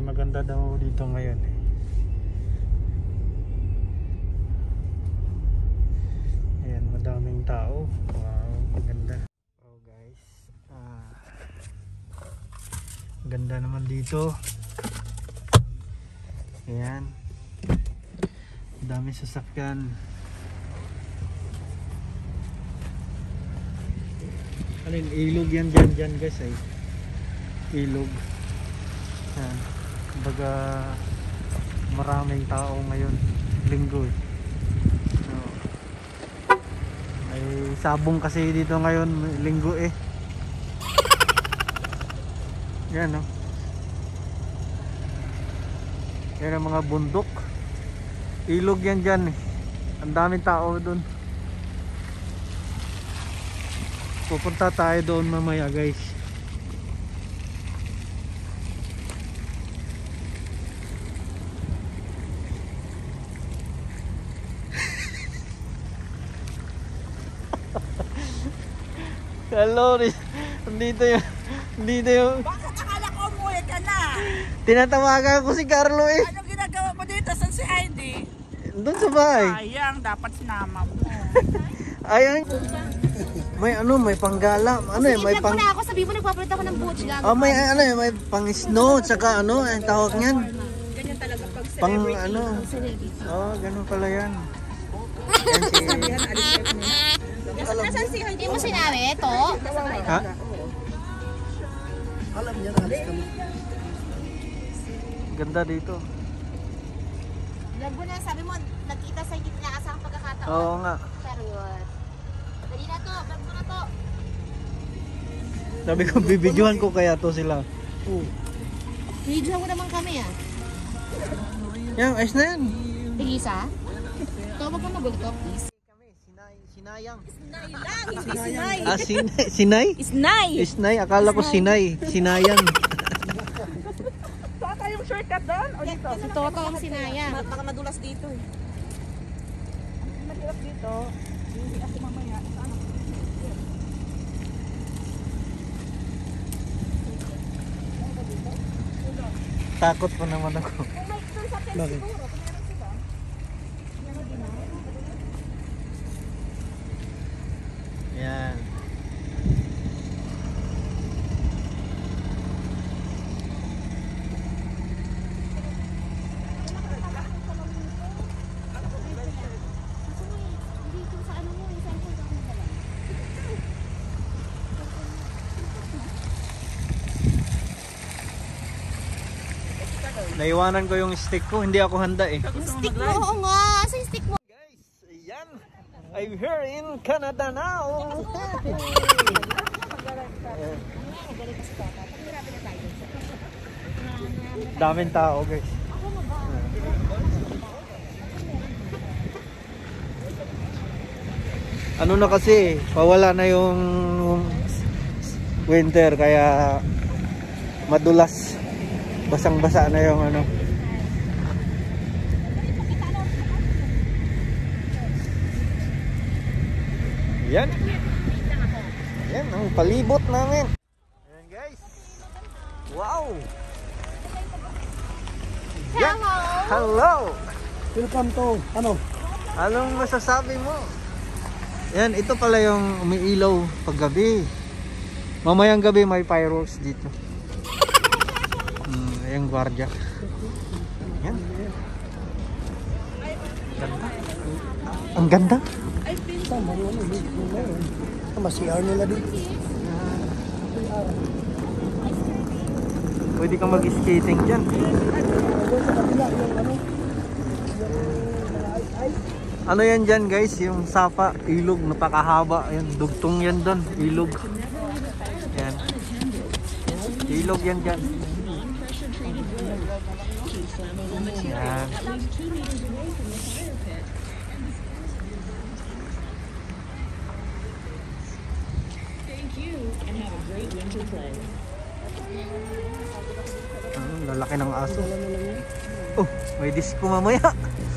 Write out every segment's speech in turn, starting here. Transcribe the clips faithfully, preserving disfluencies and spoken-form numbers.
maganda daw dito ngayon eh. Ayan, madaming tao. Wow, maganda. Oh guys, ah, ganda naman dito. Ayan, daming sasakyan. Alin, ilog yan dyan dyan guys ay ilog. Yan, kumbaga maraming tao ngayon, linggo eh. So, may sabong kasi dito ngayon, linggo eh. Yan no, yan ang mga bundok, ilog yan dyan eh. Ang daming tao dun. Pupunta tayo doon mamaya guys. Hello, dito yung dito yung bakit akala ko umuwi ka na? Tinatawagan ko si Carlo eh. Ano ginagawa mo dito? Saan si Heidi? Doon sa bahay. Sayang, dapat sinama mo. Ayun. May ano, may panggala. Ano eh, may pang... Ako, sabi mo nagpapalit ako ng boots. Oh, may ano eh, may pang snow, tsaka ano, ang tawag niyan. Ganyan talaga pag Pang ano. Oh, ganun pala yan. Yan si... Nasaan si Heidi? Hindi mo sinabi, ito? Ha? Alam niya na alis kami. Ganda dito. Vlog mo na, sabi mo, nagkita sa hindi inaasahang pagkakataon. Oo nga. Pero yun. Dali na to, vlog mo na to. Sabi ko, bibidyohan ko kaya to sila. Oo. Video mo naman kami ah. Yan, ayos na yan. Tigisa? Ito, wag ka magulto, please. Sinayang. Isnay lang, hindi sinay. Ah, sin sinay? Isnay! Isnay, akala ko sinay. Sinayang. Saan tayong shortcut doon? O dito? Si Toto ang sinaya. Baka madulas dito eh. Madulas dito. Hindi ako mamaya. Saan? Takot pa naman ako. Bakit? Yan. Naiwanan ko yung stick ko, hindi ako handa eh. Stick mo, oo nga. Asa yung stick mo? Guys, ayan. I'm here in Canada now. Daming tao guys. Ano na kasi, pawala na yung winter kaya madulas. Basang-basa na yung ano. Yan. Yan ang palibot namin. Ayan guys. Wow. Yan. Hello. Welcome to, ano? Anong masasabi mo? Yan, ito pala yung umiilaw paggabi. Mamayang gabi may fireworks dito. Hmm, yung gwardiya. Yan. Ganda. Ang ganda. Tama yun, yun, yun, yun. Tama, C R nila dito. Pwede kang mag-skating dyan. Doon sa kabila, yung ano, yung mga ice-ice. Ano yan dyan guys? Yung sapa, ilog, napakahaba. Yan, dugtong yan doon, ilog. Yan. Ilog yan dyan. Yan. Ah, lalaki ng aso. Oh, may disco mamaya.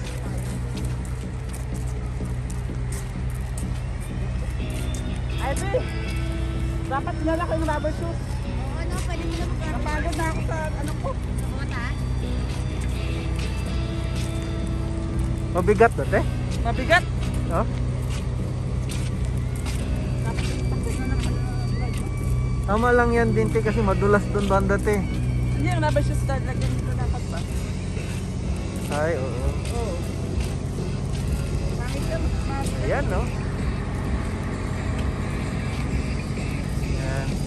Ivy, dapat dinala ko yung rubber shoes. Oo, ano, pwede mo na mag-rubber. Napagod na ako sa ano ko. Mga taas? Mabigat doon eh. Mabigat. Oh. Tama lang yan din te kasi madulas doon banda te. Hindi yung nabas yung start lagyan dito dapat ba? Ay, oo. Oo. Pangit ka, mabigat. Ayan no. Ayan.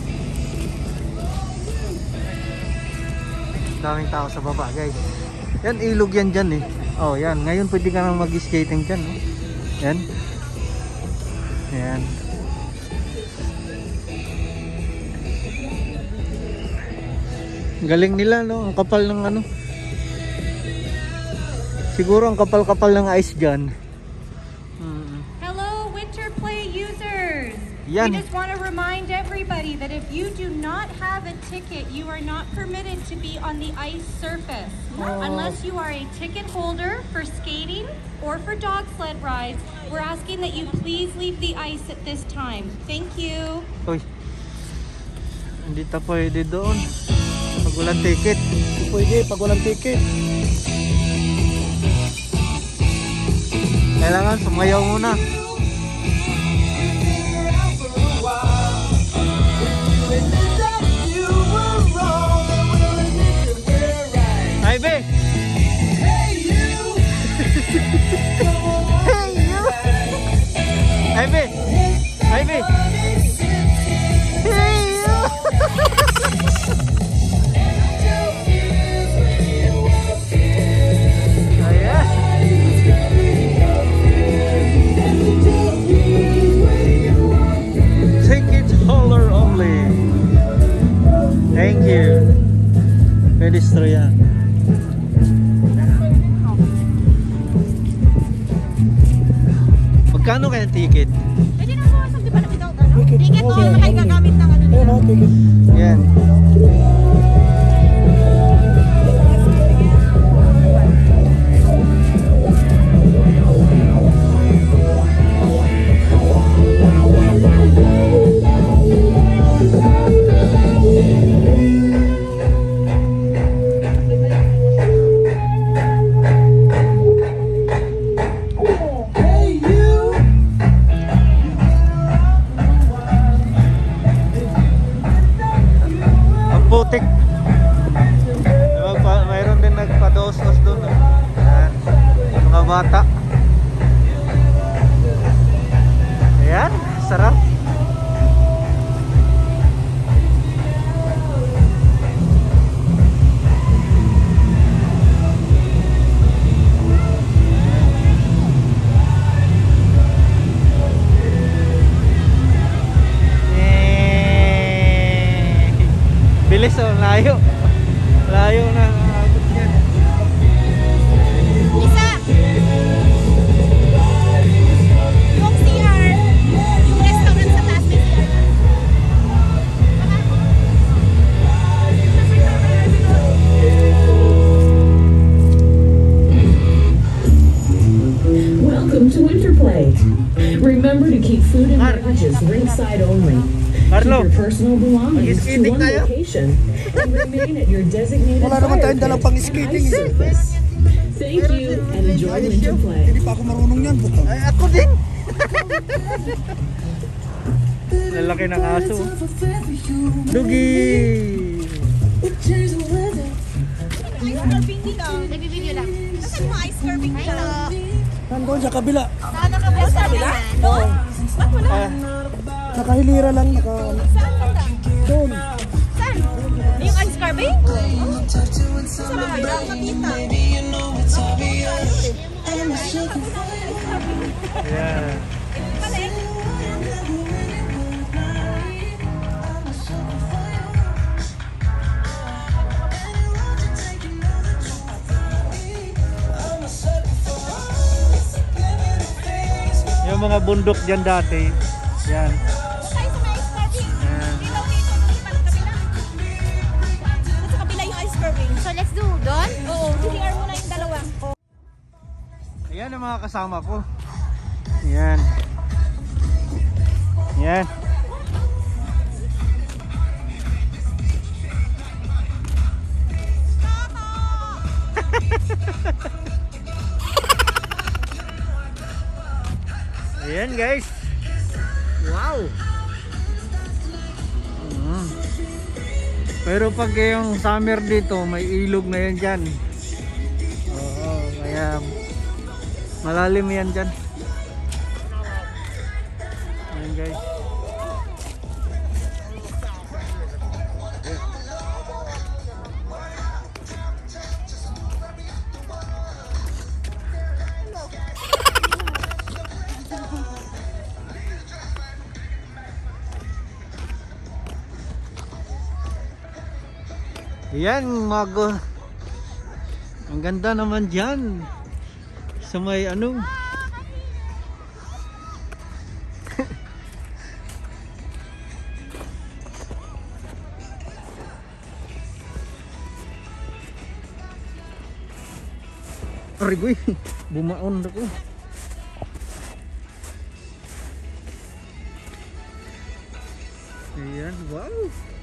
Daming tao sa baba guys. Yan ilog yan dyan eh. Oh yan. Ngayon pwede ka nang mag-skating dyan. No? Yan. Ayan. Galing nila no. Ang kapal ng ano. Siguro ang kapal-kapal ng ice dyan. Mm. Hello, Winter Play users! Yan. We just want to remind everybody that if you do not have a ticket, you are not permitted to be on the ice surface. Unless you are a ticket holder for skating or for dog sled rides, we're asking that you please leave the ice at this time. Thank you. Uy. Hindi ta pwede doon. Pag walang ticket. Hindi pwede pag walang ticket. Kailangan sumayaw muna. Ivy! Hey you! Ivy! Ivy! Hey you! Ayan. Ticket holder only. Thank you. Pedestrian. Magkano kaya ticket? Pwede na mo, di ba nakita ko? Ticket. Ticket o Okay. nakay gagamit ng ano Ayun nila. o, ticket. Yan. Ang putik. Diba, pa, mayroon din nagpa-dos-dos doon. Oh. Yan. Mga bata. Ayan, sarap. Eh, bilis oh, layo. Layo na abot yan. Isa! Yung C R, yung restaurant sa taas may C R. Welcome to Winter Play. Remember to keep food and beverages ringside only. Marlo, Keep your personal belongings to mag-skating one tayo? location and remain at your designated Wala naman fire tayong dalang pit pang-skating, ice eh. surface. Thank you and enjoy Winter Play. Hindi pa ako marunong yan. Bukang. ay ako din. Lalaki ng aso. Dugi. Ice curving nila. Nag-video lang. Nasaan yung ice curving nila? Nandun sa kabila. Saan nakabila sa kabila? Oo. Ba't wala? Ah, Nakahilira lang. Naka... Saan banda? Doon. Saan? Yung ice carving? Sa kabila, makita. ayan. Yung mga bundok dyan dati. Yan. Tayo sa may ice carving. Ayan. Dito, dito. Hindi pa sa kabila. Sa kabila yung ice carving. So let's do doon? Oo. C R muna yung dalawa. Ayan ang mga kasama ko. Yan. Yan. Ayan guys. Wow. Mm. Pero pag yung summer dito, may ilog na yan dyan. Oo, kaya malalim yan dyan. Ayan guys. Yan, mago. Ang ganda naman dyan. Sa may ano. Arigoy, bumaon ako. Ayan, wow.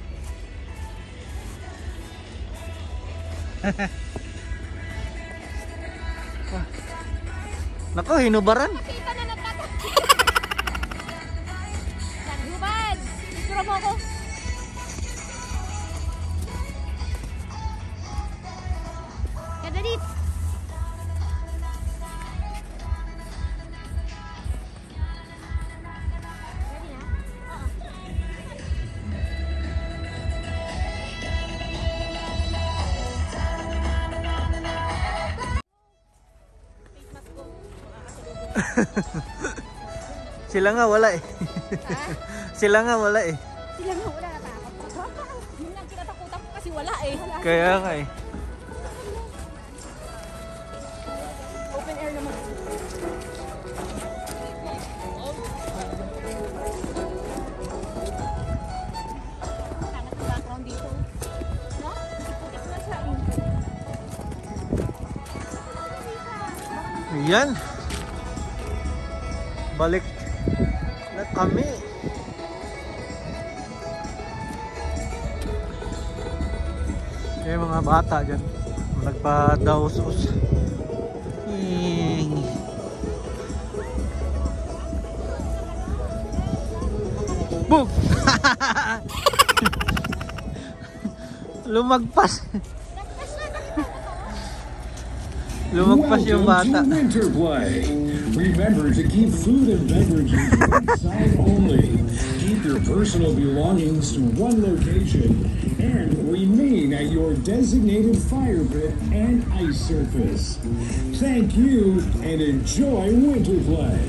Ah. Nako, hinubaran. Kita na nagtatak. Naghubad. Picture mo ako. Kadalit. Ready na? Oo. Sila nga wala eh. Sila nga wala eh. Sila nga wala natakot. Yun lang kinatakutan ko kasi wala eh. Kaya nga eh. Open air naman. Sangat ang background dito. No? Putik na siya eh. Ayan. Balik na kami. Yung mga bata dyan nagpa-dausos. Ying. Boom! Lumagpas. Lumagpas yung bata. Welcome to Winter Play. Remember to keep food and beverages inside only. Keep your personal belongings to one location and remain at your designated fire pit and ice surface. Thank you and enjoy Winter Play.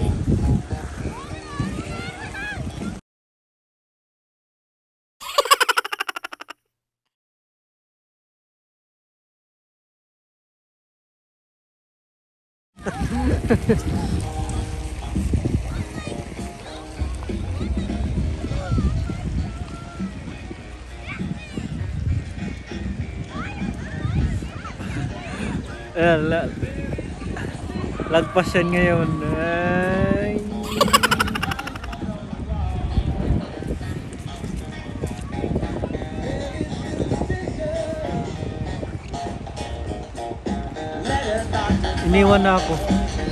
Eh, la lagpas yan ngayon. Ay. Iniwan na ako.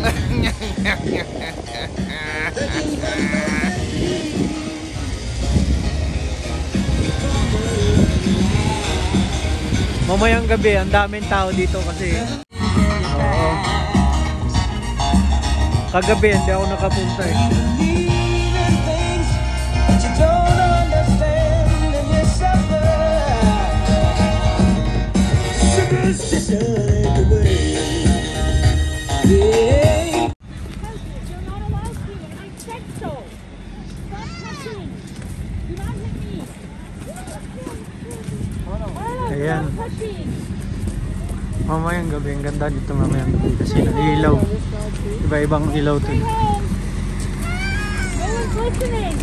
Mamayang gabi, ang daming tao dito kasi. Oo. Kagabi, hindi ako nakapunta eh. Ayan. Mamayang gabi, ang ganda dito mamayang gabi kasi nailaw. Iba-ibang ilaw to. No one's listening.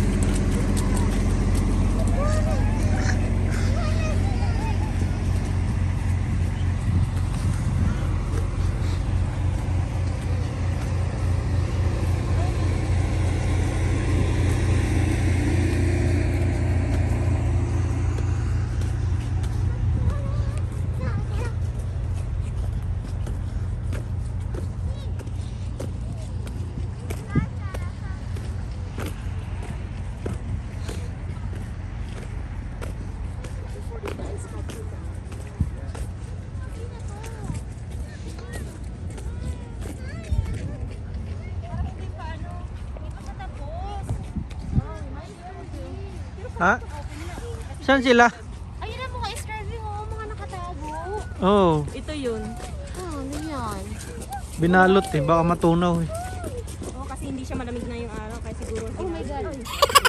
Ha? Saan sila? Ayun na mga starving oh, mga nakatago. Oh, Ito yun. Oh, ano yan? binalot eh. Baka matunaw eh. Oo, kasi hindi siya malamig na yung araw. Kaya siguro. Oh my God.